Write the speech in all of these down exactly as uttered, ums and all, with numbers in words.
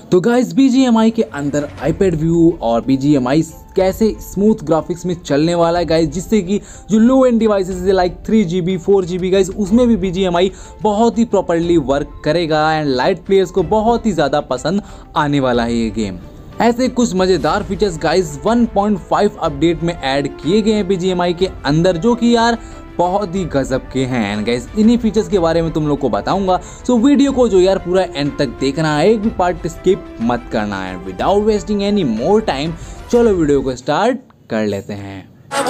तो guys BGMI के अंदर आईपैड व्यू और बीजीएमआई कैसे स्मूथ ग्राफिक्स में चलने वाला है गाइस, जिससे कि जो लो एंड डिवाइसेस है like three G B four G B guys, उसमें भी बीजीएमआई बहुत ही प्रॉपर्ली वर्क करेगा एंड लाइट प्लेयर्स को बहुत ही ज़्यादा पसंद आने वाला है ये गेम। ऐसे कुछ मज़ेदार features guys one point five update में ऐड किए गए हैं बीजीएमआई के अंदर, जो कि यार बहुत ही गजब के हैं एंड गाइस इन्हीं फीचर्स के बारे में तुम लोग को बताऊंगा। सो वीडियो को जो यार पूरा एंड तक देखना है, एक भी पार्ट स्किप मत करना है। Without wasting any more time चलो वीडियो को स्टार्ट कर लेते हैं।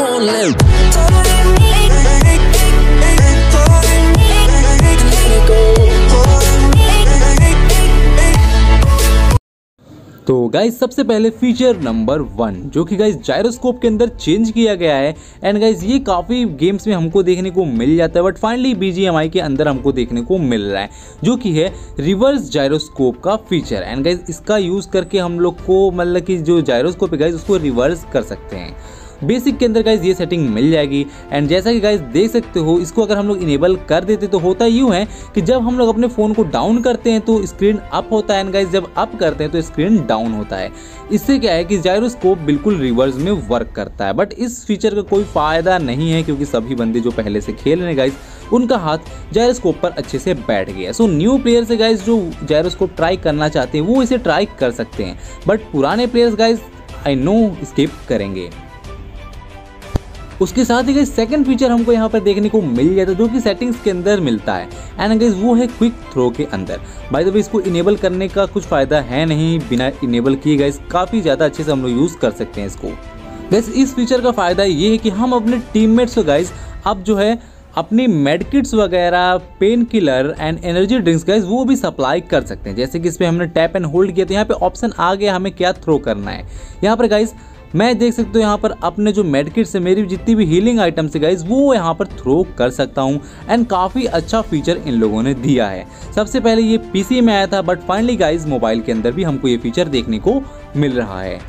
तो गाइज सबसे पहले फीचर नंबर वन, जो कि गाइज जायरोस्कोप के अंदर चेंज किया गया है एंड गाइज ये काफ़ी गेम्स में हमको देखने को मिल जाता है, बट फाइनली बीजीएमआई के अंदर हमको देखने को मिल रहा है, जो कि है रिवर्स जायरोस्कोप का फीचर। एंड गाइज इसका यूज़ करके हम लोग को मतलब कि जो जायरोस्कोप है गाइज उसको रिवर्स कर सकते हैं। बेसिक के अंदर गाइज ये सेटिंग मिल जाएगी एंड जैसा कि गाइज देख सकते हो, इसको अगर हम लोग इनेबल कर देते तो होता यूँ है कि जब हम लोग अपने फ़ोन को डाउन करते हैं तो स्क्रीन अप होता है एंड गाइज जब अप करते हैं तो स्क्रीन डाउन होता है। इससे क्या है कि जायरोस्कोप बिल्कुल रिवर्स में वर्क करता है, बट इस फीचर का कोई फ़ायदा नहीं है क्योंकि सभी बंदे जो पहले से खेल रहे हैं गाइज उनका हाथ जायरोस्कोप पर अच्छे से बैठ गया। सो न्यू प्लेयर से गाइज जो जायरोस्कोप ट्राई करना चाहते हैं वो इसे ट्राई कर सकते हैं, बट पुराने players guys I know skip करेंगे। उसके साथ ही गाइस सेकंड फीचर हमको यहाँ पर देखने को मिल जाता है, जो कि सेटिंग्स के अंदर मिलता है एंड गाइस वो है क्विक थ्रो के अंदर। बाय द वे इसको इनेबल करने का कुछ फ़ायदा है नहीं, बिना इनेबल किए गाइस काफ़ी ज़्यादा अच्छे से हम लोग यूज़ कर सकते हैं इसको। गाइस इस फीचर का फ़ायदा ये है कि हम अपने टीममेट्स को गाइस अब जो है अपनी मेडकिट्स वगैरह, pain killer and energy drinks guys वो भी सप्लाई कर सकते हैं। जैसे कि इस पर हमने टैप एंड होल्ड किया तो यहाँ पे ऑप्शन आ गया हमें क्या थ्रो करना है। यहाँ पर गाइस मैं देख सकते हो यहाँ पर अपने जो मेडकिट से मेरी जितनी भी हीलिंग आइटम्स है गाइज वो यहाँ पर थ्रो कर सकता हूँ एंड काफ़ी अच्छा फीचर इन लोगों ने दिया है। सबसे पहले ये पीसी में आया था, बट फाइनली गाइज मोबाइल के अंदर भी हमको ये फीचर देखने को मिल रहा है।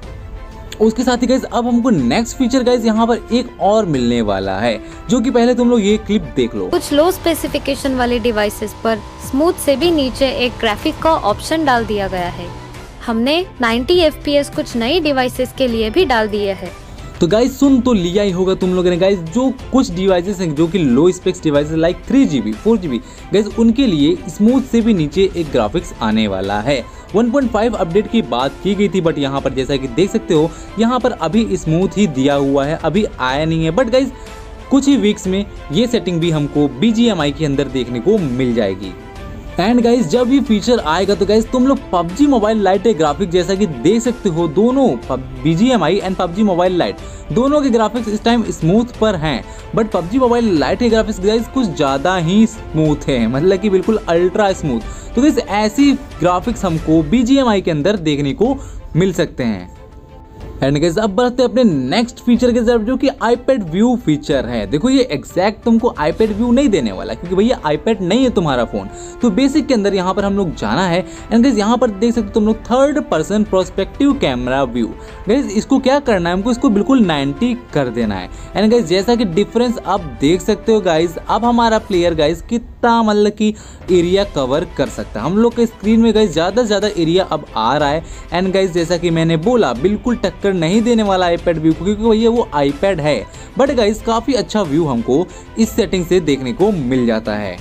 उसके साथ ही गाइज अब हमको नेक्स्ट फीचर गाइज यहाँ पर एक और मिलने वाला है, जो कि पहले तुम लोग ये क्लिप देख लो। कुछ लो स्पेसिफिकेशन वाले डिवाइसेस पर स्मूथ से भी नीचे एक ग्राफिक का ऑप्शन डाल दिया गया है। हमने नाइंटी एफ पी एस कुछ नई डिवाइसेस के लिए भी डाल दिए हैं। तो गाइज सुन तो लिया ही होगा तुम लोगों ने गाइज, जो कुछ डिवाइसेस हैं जो कि low specs devices like three G B four G B guys उनके लिए स्मूथ से भी नीचे एक ग्राफिक्स आने वाला है। वन पॉइंट फाइव अपडेट की बात की गई थी, बट यहाँ पर जैसा कि देख सकते हो यहाँ पर अभी स्मूथ ही दिया हुआ है, अभी आया नहीं है, बट गाइज कुछ ही वीक्स में ये सेटिंग भी हमको बीजीएमआई के अंदर देखने को मिल जाएगी। एंड गाइज जब ये फीचर आएगा तो गाइज तुम लोग पबजी मोबाइल लाइट ग्राफिक जैसा कि देख सकते हो, दोनों BGMI and PUBG mobile lite दोनों के ग्राफिक्स इस टाइम स्मूथ पर हैं, बट पबजी मोबाइल लाइट के ग्राफिक्स गाइज कुछ ज़्यादा ही स्मूथ है, मतलब कि बिल्कुल अल्ट्रा स्मूथ। तो गाइज ऐसी ग्राफिक्स हमको बीजीएमआई के अंदर देखने को मिल सकते हैं। एंड गाइस अब बढ़ते हैं अपने नेक्स्ट फीचर के तरफ, जो कि आईपैड व्यू फीचर है। देखो ये एग्जैक्ट तुमको आईपैड व्यू नहीं देने वाला, क्योंकि भैया आईपैड नहीं है तुम्हारा फोन। तो बेसिक के अंदर यहाँ पर हम लोग जाना है एंड गाइस यहाँ पर देख सकते हो तुम लोग third person prospective camera view. Guys इसको क्या करना है, हमको इसको बिल्कुल नाइंटी कर देना है। एंड गाइस जैसा कि डिफरेंस आप देख सकते हो गाइस, अब हमारा प्लेयर गाइस कितना मतलब कि एरिया कवर कर सकता है। हम लोग के स्क्रीन में गाइस ज़्यादा से ज़्यादा एरिया अब आ रहा है एंड गाइस जैसा कि मैंने बोला बिल्कुल टक्कर नहीं देने वाला आईपैड व्यू, क्योंकि भैया वो आईपैड है, बट गाइस काफ़ी अच्छा व्यू हमको इस सेटिंग से देखने को मिल जाता है।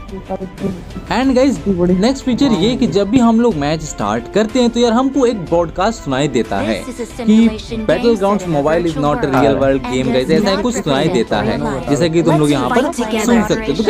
एंड गाइज नेक्स्ट फीचर ये कि जब भी हम लोग मैच स्टार्ट करते हैं तो यार हमको एक ब्रॉडकास्ट सुनाई देता है कि battle grounds mobile is not a real world game guys, ऐसा कुछ सुनाई देता है, जैसा कि तुम लोग यहाँ पर सुन सकते हो।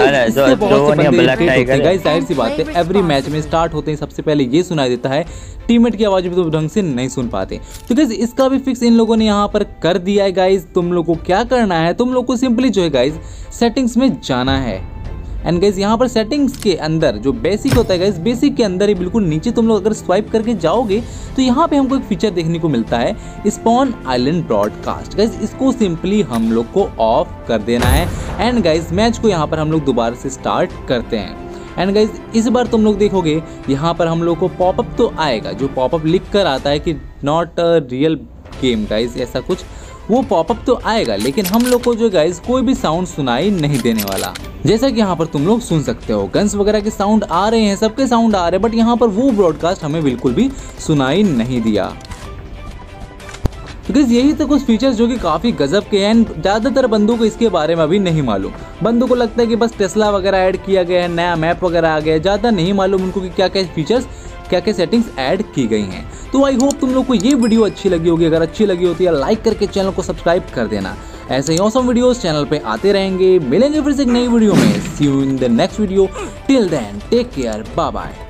गाइज जाहिर सी बात है एवरी मैच में स्टार्ट होते हैं सबसे पहले ये सुनाई देता है, टीममेट की आवाज़ भी तो ढंग से नहीं सुन पाते। तो गाइज इसका भी फिक्स इन लोगों ने यहाँ पर कर दिया है। गाइज तुम लोग को क्या करना है, तुम लोग को सिंपली जो है गाइज सेटिंग्स में जाना है एंड गाइज यहाँ पर सेटिंग्स के अंदर जो बेसिक होता है गाइज, बेसिक के अंदर ही बिल्कुल नीचे तुम लोग अगर स्वाइप करके जाओगे तो यहाँ पे हमको एक फीचर देखने को मिलता है स्पॉन आइलैंड ब्रॉडकास्ट। गाइज इसको सिंपली हम लोग को ऑफ कर देना है एंड गाइज मैच को यहाँ पर हम लोग दोबारा से स्टार्ट करते हैं। एंड गाइज इस बार तुम लोग देखोगे यहाँ पर हम लोग को पॉपअप तो आएगा, जो पॉपअप लिख कर आता है कि not a real game guys, ऐसा कुछ वो पॉपअप तो आएगा लेकिन हम लोग को जो गाइस कोई भी साउंड सुनाई नहीं देने वाला। जैसा कि यहाँ पर तुम लोग सुन सकते हो गन्स वगैरह के साउंड आ रहे हैं, सबके साउंड आ रहे हैं, बट यहाँ पर वो ब्रॉडकास्ट हमें बिल्कुल भी सुनाई नहीं दिया। बिकॉज यही तो कुछ फीचर्स जो कि काफ़ी गजब के हैं एंड ज़्यादातर बंदों को इसके बारे में अभी नहीं मालूम। बंदों को लगता है कि बस टेस्ला वगैरह ऐड किया गया है, नया मैप वगैरह आ गया है, ज़्यादा नहीं मालूम उनको कि क्या क्या फीचर्स क्या क्या सेटिंग्स ऐड की गई हैं। तो आई होप तुम लोग को ये वीडियो अच्छी लगी होगी। अगर अच्छी लगी होती है लाइक करके चैनल को सब्सक्राइब कर देना। ऐसे ही ऑसम वीडियोस चैनल पे आते रहेंगे। मिलेंगे फिर से एक नई वीडियो में। See you in the next video. Till then take care, bye bye.